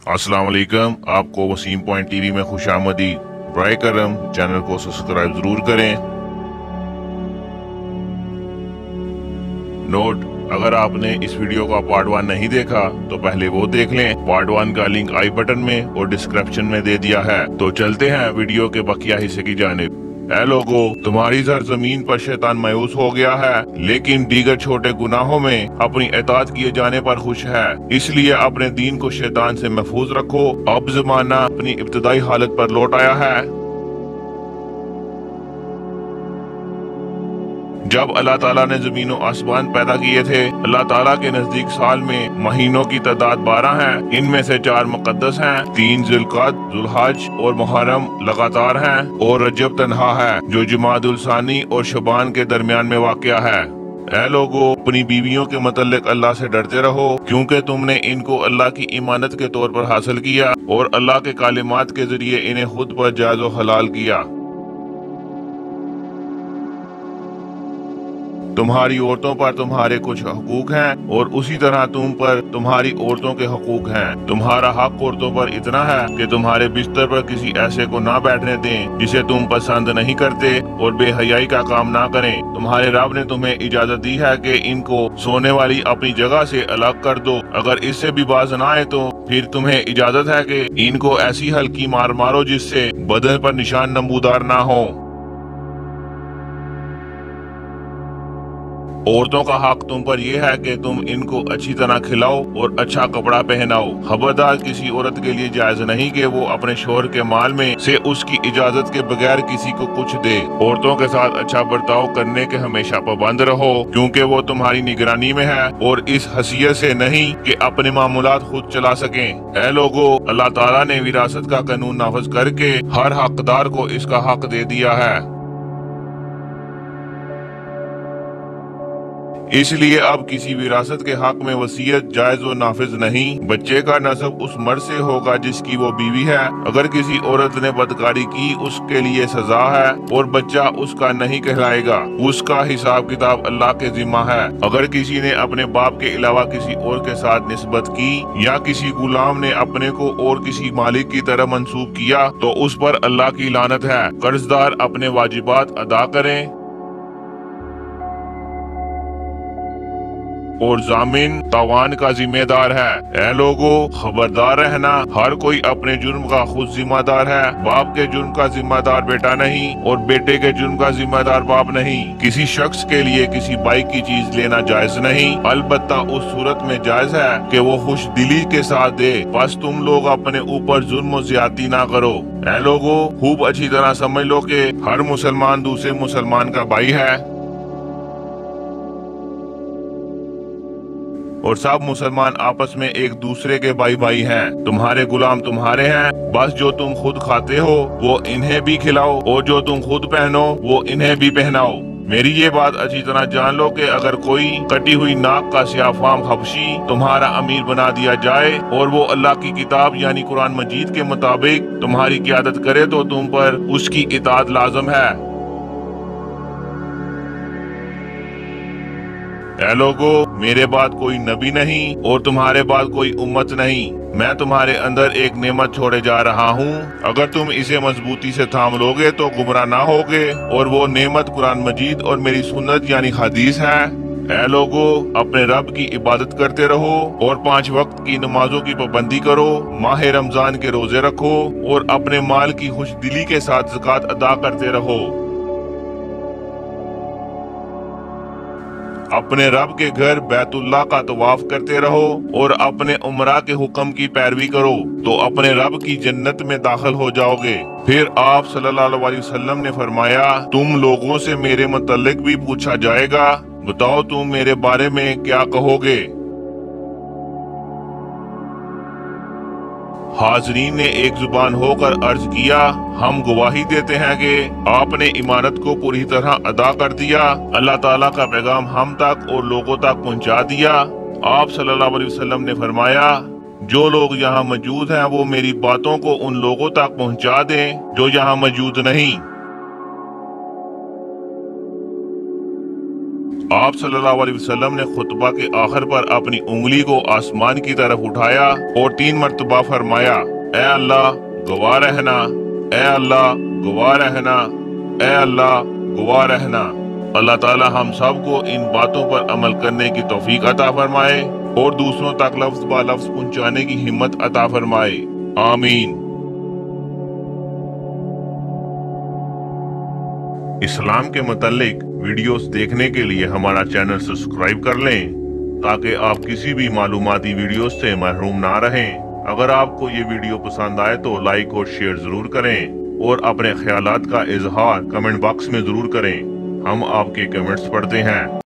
अस्सलाम वालेकुम। आपको वसीम पॉइंट टीवी में खुश आमदीद। बराए करम चैनल को सब्सक्राइब जरूर करें। नोट, अगर आपने इस वीडियो का पार्ट 1 नहीं देखा तो पहले वो देख लें। पार्ट 1 का लिंक आई बटन में और डिस्क्रिप्शन में दे दिया है। तो चलते हैं वीडियो के बकिया हिस्से की जानिब। ऐ लोगो, तुम्हारी सरजमीन पर शैतान मायूस हो गया है, लेकिन दीगर छोटे गुनाहों में अपनी इताअत किए जाने पर खुश है। इसलिए अपने दीन को शैतान से महफूज रखो। अब जमाना अपनी इब्तदाई हालत पर लौट आया है। जब अल्लाह ताला ने जमीन और आसमान पैदा किए थे, अल्लाह ताला के नजदीक साल में महीनों की तादाद 12 है। इनमें से 4 मुकद्दस हैं, 3 ज़ुल्क़ाद, ज़ुल्हज और मुहर्रम लगातार हैं, और रजब तन्हा है जो जमादुल सानी और शबान के दरमियान में वाक़या है। ऐ लोगो, अपनी बीवियों के मतलब अल्लाह से डरते रहो, क्योंकि तुमने इनको अल्लाह की इमानत के तौर पर हासिल किया और अल्लाह के कालिमात के जरिए इन्हें खुद पर जायज़ व हलाल किया। तुम्हारी औरतों पर तुम्हारे कुछ हकूक हैं और उसी तरह तुम पर तुम्हारी औरतों के हकूक हैं। तुम्हारा हक औरतों पर इतना है कि तुम्हारे बिस्तर पर किसी ऐसे को ना बैठने दें जिसे तुम पसंद नहीं करते, और बेहयाई का काम ना करें। तुम्हारे रब ने तुम्हें इजाजत दी है कि इनको सोने वाली अपनी जगह से अलग कर दो। अगर इससे भी बाज ना आए तो फिर तुम्हें इजाजत है कि इनको ऐसी हल्की मार मारो जिससे बदन पर निशान नमूदार ना हो। औरतों का हक तुम पर यह है कि तुम इनको अच्छी तरह खिलाओ और अच्छा कपड़ा पहनाओ। खबरदार, किसी औरत के लिए जायज नहीं कि वो अपने शोहर के माल में से उसकी इजाजत के बगैर किसी को कुछ दे। औरतों के साथ अच्छा बर्ताव करने के हमेशा पाबंद रहो, क्योंकि वो तुम्हारी निगरानी में है, और इस हैसियत से नहीं कि अपने मामूलात खुद चला सकें। ऐ लोगो, अल्लाह ताला ने विरासत का कानून नाफिज करके हर हकदार को इसका हक दे दिया है। इसलिए अब किसी विरासत के हक में वसीयत जायज व नाफिज नहीं। बच्चे का नसब उस मर्द से होगा जिसकी वो बीवी है। अगर किसी औरत ने बदकारी की उसके लिए सजा है, और बच्चा उसका नहीं कहलाएगा। उसका हिसाब किताब अल्लाह के जिम्मा है। अगर किसी ने अपने बाप के अलावा किसी और के साथ निस्बत की, या किसी गुलाम ने अपने को और किसी मालिक की तरह मंसूब किया, तो उस पर अल्लाह की लानत है। कर्जदार अपने वाजिबात अदा करें और जामिन तावान का जिम्मेदार है। ऐ लोगो, खबरदार रहना, हर कोई अपने जुर्म का खुद जिम्मेदार है। बाप के जुर्म का जिम्मेदार बेटा नहीं, और बेटे के जुर्म का जिम्मेदार बाप नहीं। किसी शख्स के लिए किसी बाइक की चीज लेना जायज नहीं, अलबत्ता उस सूरत में जायज है कि वो खुश दिली के साथ दे। बस तुम लोग अपने ऊपर जुर्म और ज्यादती ना करो। ऐ लोगो, खूब अच्छी तरह समझ लो कि हर मुसलमान दूसरे मुसलमान का भाई है, और सब मुसलमान आपस में एक दूसरे के भाई भाई हैं। तुम्हारे गुलाम तुम्हारे हैं, बस जो तुम खुद खाते हो वो इन्हें भी खिलाओ, और जो तुम खुद पहनो वो इन्हें भी पहनाओ। मेरी ये बात अच्छी तरह जान लो कि अगर कोई कटी हुई नाक का स्याफाम हबशी तुम्हारा अमीर बना दिया जाए, और वो अल्लाह की किताब यानी कुरान मजीद के मुताबिक तुम्हारी क़ियादत करे, तो तुम पर उसकी इताअत लाज़िम है। ऐ लोगो, मेरे बाद कोई नबी नहीं और तुम्हारे बाद कोई उम्मत नहीं। मैं तुम्हारे अंदर एक नेमत छोड़े जा रहा हूँ। अगर तुम इसे मजबूती से थाम लोगे तो गुमराह ना होगे, और वो नेमत कुरान मजीद और मेरी सुन्नत यानी हदीस है। ऐ लोगो, अपने रब की इबादत करते रहो और 5 वक्त की नमाजों की पाबंदी करो। माह रमजान के रोजे रखो और अपने माल की खुश दिली के साथ ज़कात अदा करते रहो। अपने रब के घर बैतुल्लाह का तवाफ करते रहो और अपने उमरा के हुक्म की पैरवी करो, तो अपने रब की जन्नत में दाखिल हो जाओगे। फिर आप सल्लल्लाहु अलैहि वसल्लम ने फरमाया, तुम लोगों से मेरे मुतल्लिक भी पूछा जाएगा, बताओ तुम मेरे बारे में क्या कहोगे। हाजरीन ने एक जुबान होकर अर्ज किया, हम गवाही देते हैं कि आपने इमानत को पूरी तरह अदा कर दिया, अल्लाह ताला का पैगाम हम तक और लोगों तक पहुंचा दिया। आप सल्लल्लाहु अलैहि वसल्लम ने फरमाया, जो लोग यहाँ मौजूद हैं वो मेरी बातों को उन लोगों तक पहुंचा दें जो यहाँ मौजूद नहीं। आप सल्लल्लाहु अलैहि वसल्लम ने खुतबा के आखिर पर अपनी उंगली को आसमान की तरफ उठाया और 3 मरतबा फरमाया, ए अल्लाह गवाह रहना, ए अल्लाह गवाह रहना, ए अल्लाह गवाह रहना। अल्लाह ताला हम सब को इन बातों पर अमल करने की तौफीक अता फरमाए और दूसरों तक लफ्ज बा लफ्ज पहुंचाने की हिम्मत अता फरमाए। आमीन। इस्लाम के मुतालिक वीडियोस देखने के लिए हमारा चैनल सब्सक्राइब कर लें ताकि आप किसी भी मालूमाती वीडियो से महरूम ना रहें। अगर आपको ये वीडियो पसंद आए तो लाइक और शेयर जरूर करें और अपने ख्यालात का इजहार कमेंट बॉक्स में जरूर करें। हम आपके कमेंट्स पढ़ते हैं।